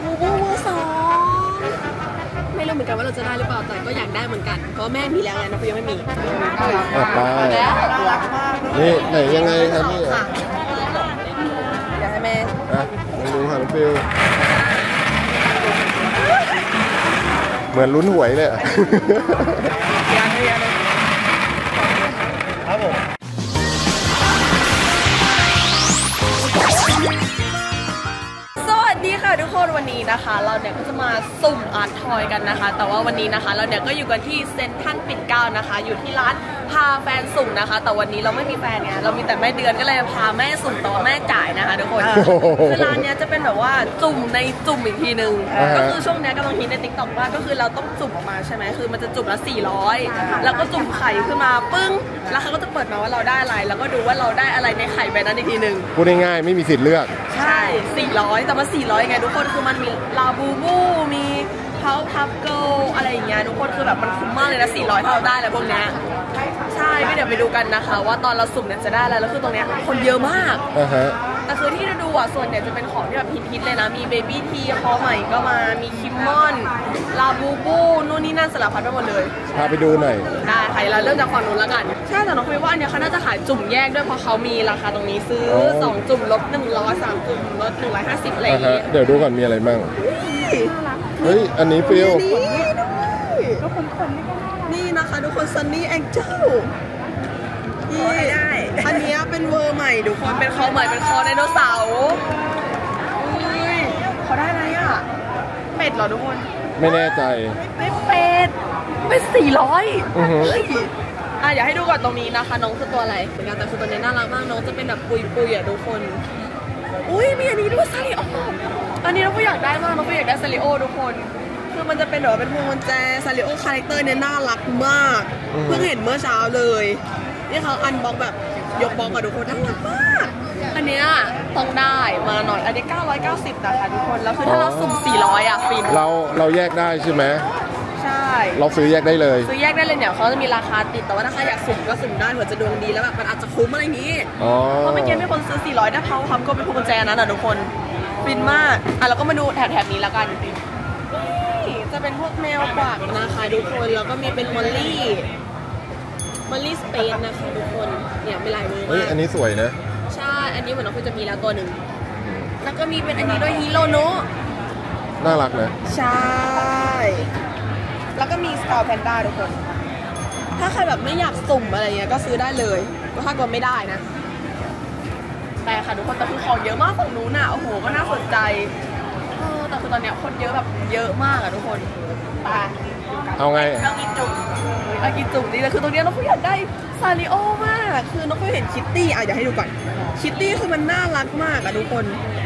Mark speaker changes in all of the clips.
Speaker 1: บูบูเวอร์2ไม่รู้เหมือนกันว่าเราจะได้หรือเปล่าแต่ก็อยากได้เหมือนกันเพราะแม่มีแล้วไงน้องฟิวยังไม่มี
Speaker 2: ไปนี่ไหนยังไงครับนี่
Speaker 1: อยากให้แม่
Speaker 2: ดูค่ะน้องฟิวเหมือนลุ้นหวยเลยครับผม
Speaker 1: สวัสดีค่ะทุกคนวันนี้นะคะเราเนี่ยก็จะมาสุ่มอาร์ตทอยกันนะคะแต่ว่าวันนี้นะคะเราเนี่ยก็อยู่กันที่เซ็นทรัลปิ่นเกล้านะคะอยู่ที่ร้านพาแฟนสุ่มนะคะแต่วันนี้เราไม่มีแฟนไงเรามีแต่แม่เดือนก็เลยพาแม่สุ่มแต่ว่าแม่จ่ายนะคะทุกคนคือร้านเนี้ยจะเป็นแบบว่าจุ่มในจุ่มอีกทีนึงก็คือช่วงนี้กำลังฮิตใน TikTok ว่าก็คือเราต้องจุ่มออกมาใช่ไหมคือมันจะจุ่มละ400แล้วก็จุ่มไข่ขึ้นมาปึ้งแล้วเขาก็จะเปิดมาว่าเราได้อะไรแล้วก็ดูว่าเราได้อะไรในไข่ใบนั้นอีกทีนึง
Speaker 2: พูดง่ายๆไม่มีสิทธิ์เลือก
Speaker 1: ใช่400แต่ว่า400ไงทุกคนคือมันมีลาบูบูมีเพาพับเกิลอะไรอย่างเงี้ยทุกคนคือแบบมันคุ้มมากเลยนะ400ถ้าเราได้แล้วพวกเนี้ยใช่ไม่เดี๋ยวไปดูกันนะคะว่าตอนเราสุ่มเนี่ยจะได้อะไรแล้วคือตรงเนี้ยคนเยอะมากแต่คือที่เราดูอ่ะส่วนใหญ่จะเป็นของที่แบบฮิตๆเลยนะมีเบบี้ทีคอใหม่ก็มามีคิมมอนลาบูบูนู่นนี่นั่นสารพัดไปหมดเลย
Speaker 2: พาไปดูหน่อย
Speaker 1: ได้ค่ะเราเริ่มจากฝั่งนู้นแล้วกันใช่แต่น้องคุยว่าอันเนี้ยเขาน่าจะขายจุ่มแยกด้วยเพราะเขามีราคาตรงนี้ซื้อ2จุ่มลด100 3จุ่มลด150อะไรอย่างเงี้ย
Speaker 2: เดี๋ยวดูก่อนมีอะไรบ้างเฮ้ยอันนี้ฟิล
Speaker 1: นี่นะคะทุกคนซันนี่แองเจิลนี่อันนี้เป็นเวอร์ใหม่ทุกคนเป็นคอใหม่เป็นคอไดโนเสาร์เขาได้อะไรอ่ะเป็ดเหรอทุกคน
Speaker 2: ไม่แน่ใจ
Speaker 1: ไม่เป็ดเป็น400อยากให้ดูก่อนตรงนี้นะคะน้องคือตัวอะไรเหมือนกันแต่คือตัวนี้น่ารักมากน้องจะเป็นแบบปุยๆอ่ะทุกคนอุ้ยมีอันนี้ด้วยซาริโออันนี้น้องก็อยากได้มากน้องก็อยากได้ซาริโอทุกคนคือมันจะเป็นแบบเป็นพวงกุญแจซาริโอคาแรคเตอร์เนี่ยน่ารักมากเพิ่งเห็นเมื่อเช้าเลยนี่เขาอันบ็อกแบบยกบ็อกกับทุกคนน่ารักมากอันเนี้ยต้องได้มาหน่อยอันนี้990นะคะทุกคนแล้วคือถ้าเราสุ่ม400อ่ะฟิน
Speaker 2: เราแยกได้ใช่ไหม
Speaker 1: ใช่
Speaker 2: เราซื้อแยกได้เลย
Speaker 1: ซื้อแยกได้เลยเนี่ยเขาจะมีราคาติดแต่ว่าถ้าใครอยากสุ่มก็สุ่มได้เผื่อจะดวงดีแล้วแบบมันอาจจะคุ้มอะไรอย่างนี้เพราะเมื่อกี้มีคนซื้อ400ได้เพราะทำก็เป็นพวงกุญแจนั้นอ่ะทุกคนฟินมากเราก็มาดูแถบนี้แล้วกันจะเป็นพวกแมวกวักนะคะทุกคนแล้วก็มีเป็นมอลลี่สเปนนะคะทุกคนเนี่ยไม่ลายมือมาก
Speaker 2: อันนี้สวยนะ
Speaker 1: ใช่อันนี้เหมือนน้องคุณจะมีแล้วตัวหนึ่งแล้วก็มีเป็นอันนี้ด้วยฮิโรโนะ
Speaker 2: น่ารักนะ
Speaker 1: ใช่แล้วก็มีสกอร์แพนด้าทุกคนถ้าใครแบบไม่อยากสุ่มอะไรเงี้ยก็ซื้อได้เลยก็ถ้ากดไม่ได้นะแต่ค่ะทุกคนแต่คือของเยอะมากฝั่งนู้นน่ะโอ้โหก็น่าสนใจแต่คือตอนเนี้ยคนเยอะแบบเยอะมากอะทุกคนไป
Speaker 2: เอาไง
Speaker 1: เอากินจุ่มนี่แหละคือตรงนี้น้องผู้อยากได้ซาริโอมากคือน้องผู้เห็นคิตตี้อยากให้ดูก่อนคิตตี้คือมันน่ารักมากอะทุกคน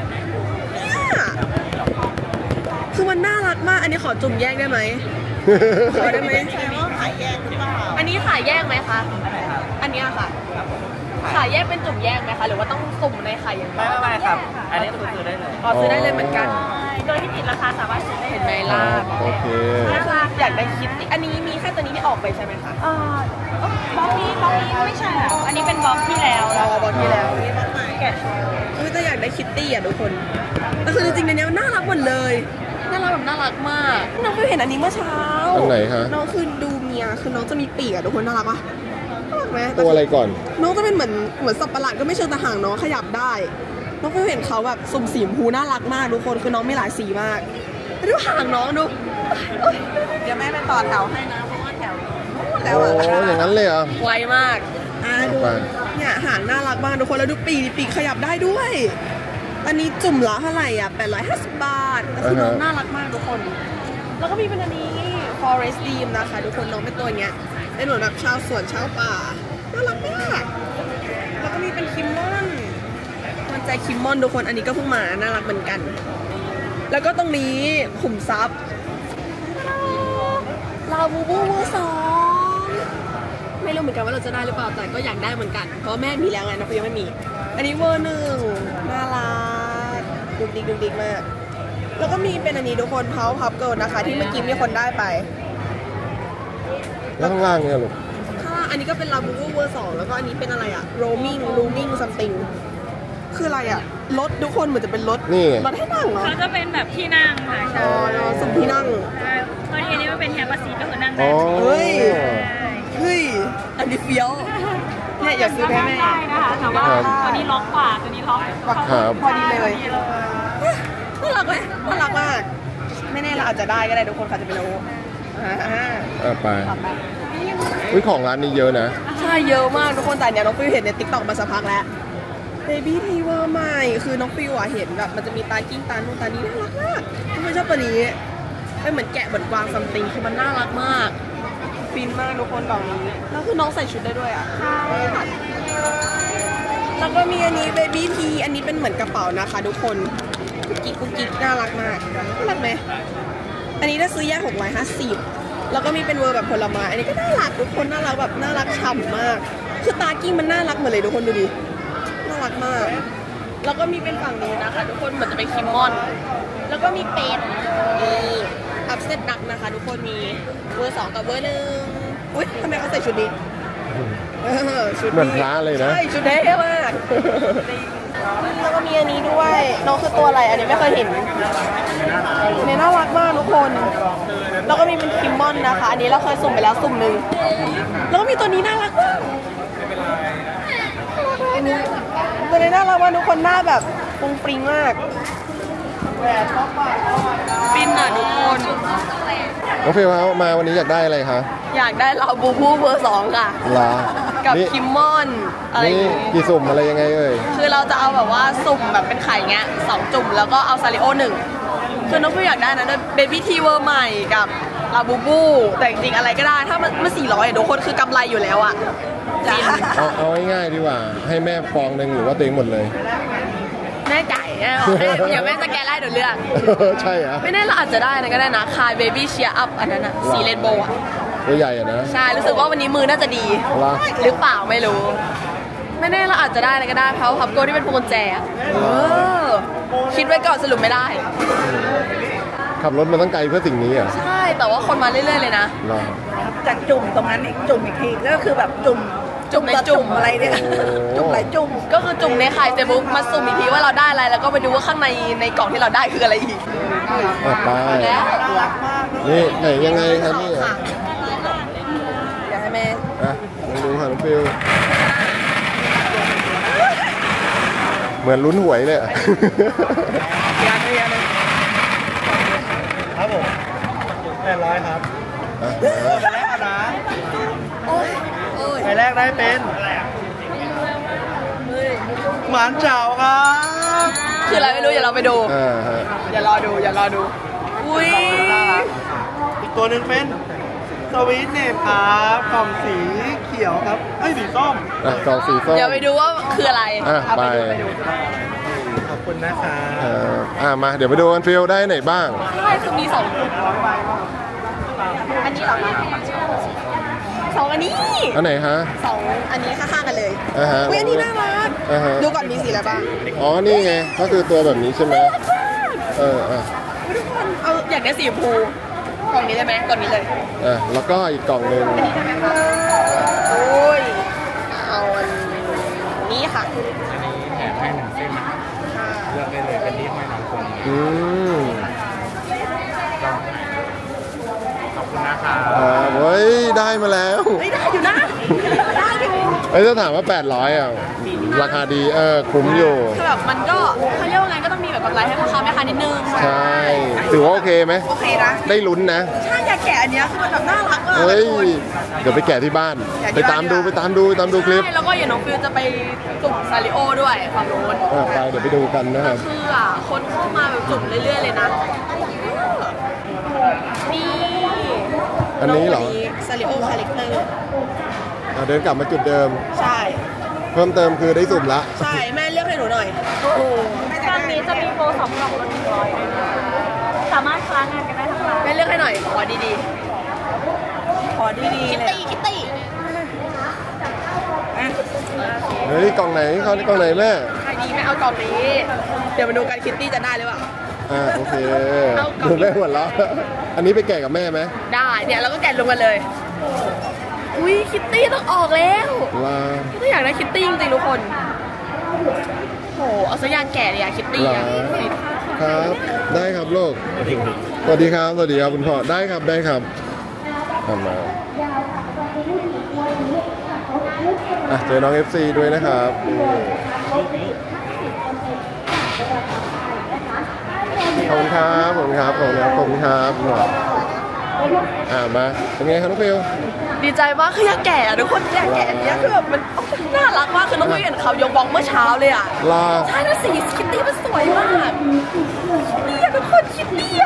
Speaker 1: คือมันน่ารักมากอันนี้ขอจุ่มแยกได้ไหมขอได้ไหมขายแยกหรือเปล่าอันนี้ขายแยกไหมคะอันนี้ค่ะขายแยกเป็นจุ่มแยกไหมคะหรือว่าต้องสุ่มในไข่อย่างเดียว
Speaker 3: ไม่ครับอันนี้ซื้อได้เลย
Speaker 1: ซื้อได้เลยเหมือนกัน
Speaker 3: โดยที่ติดราคาสามารถซื้อได้
Speaker 1: เห็นไหมล่ะ
Speaker 2: โอเค
Speaker 1: อยากได้คิดอันนี้มีแค่ตัวนี้ที่ออกไปใช่ไหมคะ
Speaker 3: บล็อกนี้ไม่ใช่อันนี้เป็นบล็อกที่แล้ว
Speaker 1: บล็อกที่แล้วแกะจะอยากได้คิตตี้อ่ะทุกคนแต่คือจริงๆในนี้มันน่ารักหมดเลยน่ารักแบบน่ารักมากน้องเพิ่งเห็นอันนี้เมื่อเช้า
Speaker 2: ตรงไหนคะ
Speaker 1: น้องคือดูเมียคือน้องจะมีปีกอ่ะทุกคนน่ารักปะ
Speaker 2: ตัวอะไรก่อน
Speaker 1: น้องจะเป็นเหมือนสับประหลาดก็ไม่เชิงแต่หางน้องขยับได้น้องเพิ่งเห็นเขาแบบสุ่มสีชมพูน่ารักมากทุกคนคือน้องไม่หลายสีมากดูหางน้องดูเดี๋ยวแม่ไปต่อแถวให้นะเพราะว่าแถว
Speaker 2: แล้วอย่างนั้นเลยเหรอ
Speaker 1: ไวมากดูเนี่ยหางน่ารักมากทุกคนแล้วดูปีกขยับได้ด้วยอันนี้จุ่มละเท่าไหร่อ่ะ850 บาทแต่คือน้องน่ารักมากทุกคนแล้วก็มีเป็นอันนี้ Forest Dream นะคะทุกคนน้องเป็นตัวเนี้ยเป็นเหมือนแบบชาวสวนชาวป่าน่ารักมากแล้วก็มีเป็นคิมมอนมันใจคิมมอนทุกคนอันนี้ก็เพิ่งมาน่ารักเหมือนกันแล้วก็ตรงนี้ขุมทรัพย์ลาบูบูเวอร์2ไม่รู้เหมือนกันว่าเราจะได้หรือเปล่าแต่ก็อยากได้เหมือนกันเพราะแม่มีแล้วไงน้องยังไม่มีอันนี้เวอร์1น่ารักดุกมากแล้วก็มีเป็นอันนี้ทุกคนเพาพับเกิลนะคะที่เมื่อกี้มีคนได้ไป
Speaker 2: แล้วข้างล่างเนี่ยลูก
Speaker 1: ข้างล่างอันนี้ก็เป็นลาบูบูเวอร์2แล้วก็อันนี้เป็นอะไรอะroaming something คืออะไรอะรถทุกคนเหมือนจะเป็นรถ
Speaker 2: นี่
Speaker 1: รถให้นั่งเหรอ
Speaker 3: เขาจะเป็นแบบที่นั่งค่ะใช่
Speaker 1: สุ่มที่นั่ง
Speaker 3: เพราะทีนี้มันเป็นแฮปปี้ซีทก็คือนั่ง
Speaker 2: อ๋
Speaker 3: ได้
Speaker 2: อ
Speaker 1: เฮ้ย เฮ้ย อันนี้เฟี้ยวเนี่ยอยากซื้อให้แม่
Speaker 3: ได้นะคะแต่ว่าตัวนี้ล็อกกว่าตัวนี้ล็อก
Speaker 2: ครับ
Speaker 1: พอดีเลยน่ารักไหมน่ารักมาก ไม่แน่เราอาจจะได้ก็ได้ทุกคนค่ะจะไปรู้
Speaker 2: ไปอุ้ยของร้านนี้เยอะนะ
Speaker 1: ใช่เยอะมากทุกคนแต่เนี่ยน้องฟิวเห็นในติ๊กต็อกมาสักพักแล้วเบบี้ทีเวอร์ใหม่คือน้องฟิวเห็นแบบมันจะมีตากิ้งตานู่นตานี้น่ารักมากทุกคนชอบตัวนี้เป็นเหมือนแกะเหมือนกวางซัมติงคือมันน่ารักมากฟินมากทุกคนกล่องนี้แล้วคือน้องใส่ชุดได้ด้วยอ่ะแล้วก็มีอันนี้เบบี้ทีอันนี้เป็นเหมือนกระเป๋านะคะทุกคนกุ๊กกิ๊กน่ารักมากน่ารักไหมอันนี้ถ้าซื้อแยก650แล้วก็มีเป็นเวอร์แบบผลไม้อันนี้ก็น่ารักทุกคนน่ารักแบบน่ารักฉ่ำมากคือตากิ้งมันน่ารักเหมือนเลยทุกคนดูดิน่ารักมากแล้วก็มีเป็นฝั่งนี้นะคะทุกคนเหมือนจะเป็นคิมมอนแล้วก็มีเป็ดอัพเซตดักนะคะทุกคนมีเวอร์2กับเวอร์1อุ้ยทำไมเขาใส่ชุดนี้ชุดนี้
Speaker 2: เหมือนพระเลยนะ
Speaker 1: ใช่ชุดเท่มากแล้วก็มีอันนี้ด้วยน้องคือตัวอะไรอันนี้ไม่เคยเห็นเนี่ยน่ารักมากทุกคนแล้วก็มีเป็นคิมมอนนะคะอันนี้เราเคยสุ่มไปแล้วสุ่มหนึ่งแล้วก็มีตัวนี้น่ารักมากตัวนี้น่ารักมากทุกคนหน้าแบบฟุ้งฟริ้งมากฟินอ่ะทุกคน
Speaker 2: น้องฟิวมาวันนี้อยากได้อะไรคะ
Speaker 1: อยากได้เราบูบูเบอร์2ค่ะกับคิมมอนอะไร
Speaker 2: นี่กี่สุ่มอะไรยังไงเอ่ย
Speaker 1: คือเราจะเอาแบบว่าสุ่มแบบเป็นไข่เงี้ย2จุ่มแล้วก็เอาซาริโอ1คือน้องฟิวอยากได้นะเบบี้ทีเวอร์ใหม่กับลาบูบูแต่จริงๆอะไรก็ได้ถ้ามัน400ทุกคนคือกำไรอยู่แล้วอ่ะ
Speaker 2: เอาง่ายๆดีกว่าให้แม่ฟองหนึ่งหรือว่าตัวเองหมดเลย
Speaker 1: แน่ใจเดี๋ยวแม่จะแกะไล่เดี๋ยวเลือก
Speaker 2: ใช่เหรอ
Speaker 1: ไม่แน่เราอาจจะได้นะก็ได้นะคายเบบี้เชียร์อัพอันนั้นอ่ะสีเรนโบว์อ่ะ
Speaker 2: ตัวใหญ่อะนะ
Speaker 1: ใช่รู้สึกว่าวันนี้มือน่าจะดีหรือเปล่าไม่รู้ไม่แน่เราอาจจะได้นะก็ได้เพราะพับโก้ที่เป็นพวงกุญแจคิดไว้ก่อนสรุปไม่ได้
Speaker 2: ขับรถมาตั้งไกลเพื่อสิ่งนี้อ่ะ
Speaker 1: ใช่แต่ว่าคนมาเรื่อยๆเลยนะ
Speaker 3: จากจุ่มตรงนั้นอีกจุ่มอีกทีก็คือแบบจุ่ม
Speaker 1: ในจุ่ม
Speaker 3: อะไรเนี่ยจุ่มหลายจุ่ม
Speaker 1: ก็คือจุ่มในไข่เซบุ๊กมาสุ่มอีกทีว่าเราได้อะไรแล้วก็ไปดูว่าข้างในกล่องที่เราได้คืออะไรอีก
Speaker 2: ไปนี่ไหนยังไงครับนี่
Speaker 1: อยากให้แม่
Speaker 2: ดูค่ะน้องฟิวเหมือนลุ้นหวยเลย
Speaker 4: ครับผม800ครับไปแรกนะไปแรกได้เป็นหมานเจ้าครับ
Speaker 1: คืออะไรไม่รู้อย่าเราไปดูอย่ารอดูอุ้ย
Speaker 4: อีกตัวหนึ่งเป็นสวีทเนปครับกล่องสีเขียวครับสีส้ม
Speaker 2: กล่องสีส้ม
Speaker 1: เดี๋ยวไปดูว่าคืออะไร
Speaker 2: ไป
Speaker 4: ขอบคุณนะคะ
Speaker 2: มาเดี๋ยวไปดูกันฟิลได้ไหนบ้าง
Speaker 1: ใช่คือมี2อันนี้เหรอ2อันนี้
Speaker 2: อันไหนฮะ
Speaker 1: 2อันนี้ข้างๆกันเลยอุ้ยอันนี้น่ารักดูก่อนมีสีอะไรบ้าง
Speaker 2: อ๋อนี่ไงก็คือตัวแบบนี้ใช่ไหม
Speaker 1: ทุกคนเอาอยากได้สีชมพูกล่องนี้ได้ไหมกล่องนี้เลย
Speaker 2: แล้วก็อีกกล่องหนึ่ง
Speaker 1: โอ้ยเอาอันนี้ค่ะ
Speaker 4: แถมให้1เส้นเลือกได้เลยเป็นนี้ห้อยน้ำคนขอบคุณนะคะ
Speaker 2: เฮ้ยได้มาแล้ว
Speaker 1: ได้อยู่นะได้อยู่
Speaker 2: ถ้าถามว่า800อ่ะราคาดีคุ้มอยู่
Speaker 1: คือแบบมันก็เขาเรียกว่าไงก็ต้องมีแบบกำไรให้พ่อค้าแม่ค้านิดนึง
Speaker 2: ใช่ถือว่าโอเคไหม
Speaker 1: โอเคนะ
Speaker 2: ได้ลุ้นนะ
Speaker 1: ใช่อยากแกะอันนี้คือมันแบบน่ารักมาก
Speaker 2: เดี๋ยวไปแกะที่บ้านไปตามดูคลิป
Speaker 1: แล้วก็อย่างน้องฟิวจะไปจุ่มซาริโอด้วยฝั่งโน้น
Speaker 2: ไปเดี๋ยวไปดูกันนะครับ
Speaker 1: คือคนเข้ามาแบบจุ่มเรื่อยๆเลยนะนี่
Speaker 2: อันนี้เหรอ
Speaker 1: ซาริโอคาแรคเตอร์
Speaker 2: เดินกลับมาจุดเดิม
Speaker 1: ใช่
Speaker 2: เพิ่มเติมคือได้สุ่มละ
Speaker 1: ใช่แม่เลือกให้หนูหน่อย
Speaker 3: ตอนนี้จะมีโปร2กล่องลด100สามารถค้างานกันได้ทั้งร้าน
Speaker 1: แม่เลือกให้หน่อยขอดีเลยคิตตี้
Speaker 2: เฮ้ยกล่องไหนแม่
Speaker 1: ใครดีแม่เอากล่องนี้เดี๋ยวมาดูกันคิตตี้จะได้หรือเปล่า
Speaker 2: โอเคดูแม่หัวเราะอันนี้ไปแกะกับแม่ไหม
Speaker 1: ได้เนี่ยเราก็แกะรวมกันเลยอุ้ยคิตตี้ต้องออกแล้วก็อยากได้คิตตี้จริงๆทุกคนโหเอาซะอย่างแก่เลยอะคิตตี้อะ
Speaker 2: ครับ ได้ครับลูกสวัสดีครับสวัสดีครับคุณพ่อได้ครับได้ครับมาเจอน้อง FC ด้วยนะครับขอบคุณครับขอบคุณครับขอบคุณครับขอบคุณครับมาเป็นไงครับน้องฟิว
Speaker 1: ดีใจมากคืออยากแก่อะทุกคนอยากแก่อันเนี้ยคือแบบมันน่ารักมากคือน้องฟิวเห็นเขายกบองเมื่อเช้าเลยอะใช่แล้วสีคิตตี้มันสวยมากนี่ทุกคนคิตตี้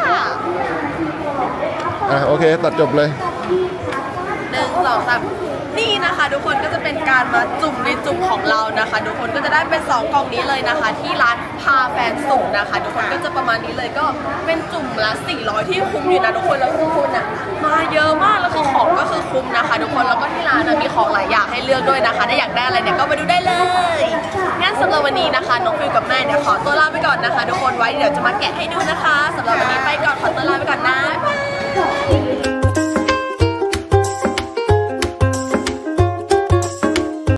Speaker 2: โอเคตัดจบเลย
Speaker 1: 1 2 3นี่นะคะทุกคนก็จะเป็นการมาจุ่มในจุ่มของเรานะคะทุกคนก็จะได้เป็น2กล่องนี้เลยนะคะที่ร้านพาแฟนสุ่มนะคะทุกคนก็จะประมาณนี้เลยก็เป็นจุ่มละ400ที่คุ้มอยู่นะทุกคนแล้วทุกคนอ่ะมาเยอะมากแล้วคือของก็คือคุ้มนะคะทุกคนแล้วก็ที่ร้านมีของหลายอย่างให้เลือกด้วยนะคะถ้าอยากได้อะไรเนี่ยก็มาดูได้เลยงั้นสำหรับวันนี้นะคะน้องฟิวกับแม่เนี่ยขอตัวลาไปก่อนนะคะทุกคนไว้เดี๋ยวจะมาแกะให้ดูนะคะสำหรับ